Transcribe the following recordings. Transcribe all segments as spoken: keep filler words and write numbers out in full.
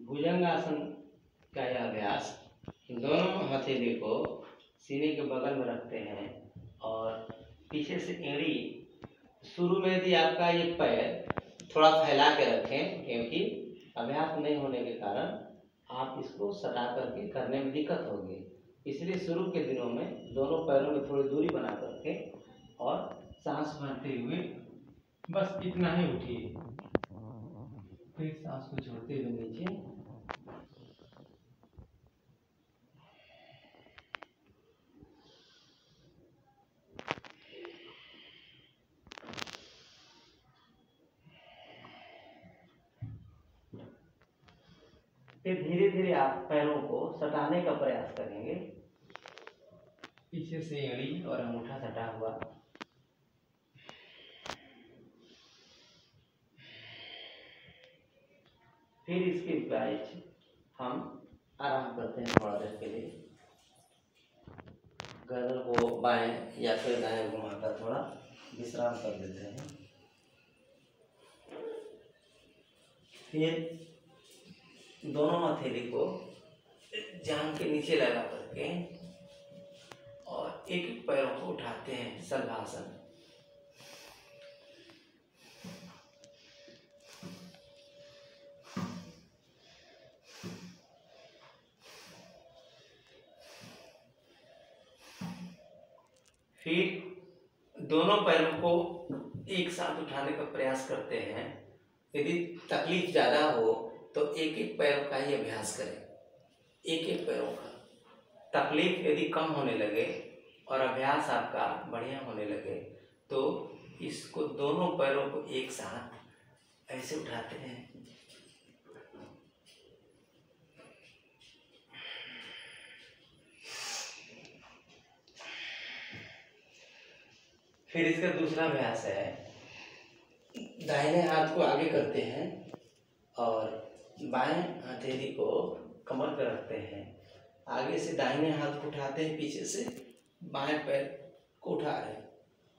भुजंगासन का यह अभ्यास, दोनों हथेली को सीने के बगल में रखते हैं और पीछे से एड़ी, शुरू में यदि आपका ये पैर थोड़ा फैला के रखें, क्योंकि अभ्यास नहीं होने के कारण आप इसको सटा करके करने में दिक्कत होगी, इसलिए शुरू के दिनों में दोनों पैरों में थोड़ी दूरी बना करके और सांस भरते हुए बस इतना ही उठिए, फिर सांस को छोड़ते हुए नीचे। फिर धीरे धीरे आप पैरों को सटाने का प्रयास करेंगे, पीछे से एड़ी और अंगूठा सटा हुआ। फिर इसके बाद हम आराम करते हैं थोड़ा देर के लिए, गर्दन को बाएं या फिर दाएं घुमाकर थोड़ा विश्राम कर देते हैं। फिर दोनों हथेली को जांघ के नीचे लगा करके और एक एक पैरों को उठाते हैं, शलभासन। फिर दोनों पैरों को एक साथ उठाने का प्रयास करते हैं। यदि तकलीफ ज़्यादा हो तो एक एक पैरों का ही अभ्यास करें, एक एक पैरों का। तकलीफ यदि कम होने लगे और अभ्यास आपका बढ़िया होने लगे तो इसको दोनों पैरों को एक साथ ऐसे उठाते हैं। फिर इसका दूसरा अभ्यास है, दाहिने हाथ को आगे करते हैं और बाएं हथेली को कमर पर रखते हैं। आगे से दाहिने हाथ को उठाते हैं, पीछे से बाएं पैर को उठा रहे हैं।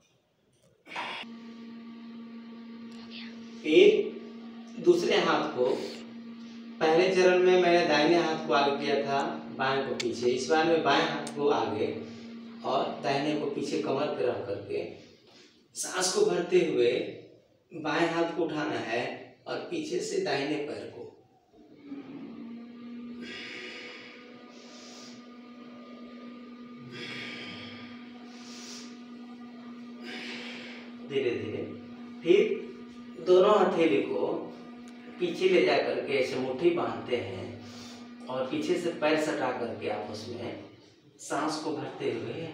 फिर दूसरे हाथ को, पहले चरण में मैंने दाहिने हाथ को आगे किया था, बाएं को पीछे। इस बार में बाएं हाथ को आगे और दाहिने को पीछे कमर पर रख करके सांस को भरते हुए बाएं हाथ को उठाना है और पीछे से दाहिने पैर को। धीरे धीरे फिर दोनों हथेली को पीछे ले जा करके ऐसे मुट्ठी बांधते हैं और पीछे से पैर सटा करके आपस में सांस को भरते हुए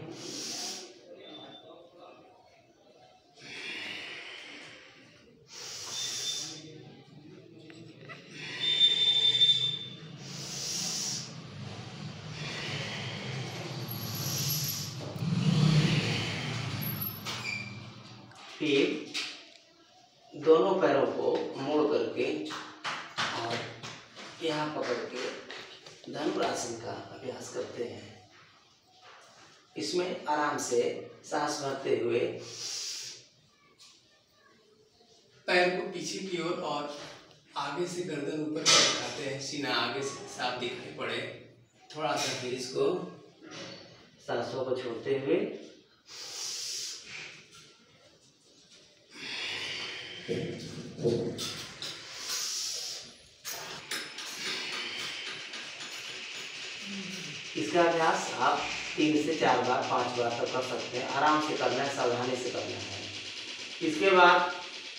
फिर दोनों पैरों को मोड़ करके और यहाँ पकड़ के धनुरासन का अभ्यास करते हैं। इसमें आराम से सांस भरते हुए पैर को पीछे की ओर और आगे से गर्दन ऊपर उठाते हैं, सीना आगे से साफ दिखाई पड़े। थोड़ा सा फिर इसको सांसों को छोड़ते हुए इसका अभ्यास आप तीन से चार बार पांच बार तक कर सकते हैं। आराम से करना है, सावधानी से करना है। इसके बाद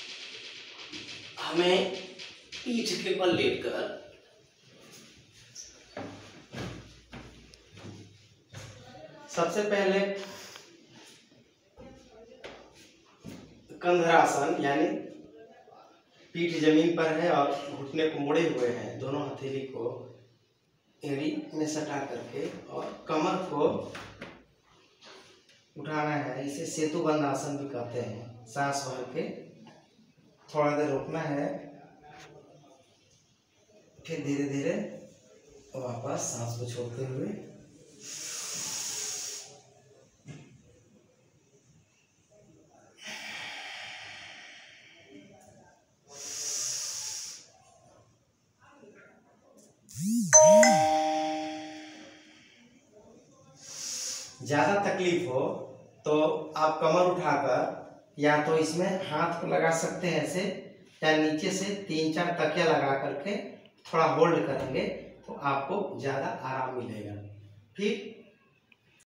हमें पीठ के बल लेटकर सबसे पहले कंधरासन, यानी पीठ जमीन पर है और घुटने को मोड़े हुए हैं, दोनों हथेली को एड़ी में सटा करके और कमर को उठाना है। इसे सेतु बंद आसन भी कहते हैं। सांस भर के थोड़ा देर रुकना है, फिर धीरे धीरे वापस सांस को छोड़ते हुए ज़्यादा तकलीफ हो तो आप कमर उठाकर या तो इसमें हाथ को लगा सकते हैं ऐसे, या नीचे से तीन चार तकिया लगा करके थोड़ा होल्ड करेंगे तो आपको ज़्यादा आराम मिलेगा। फिर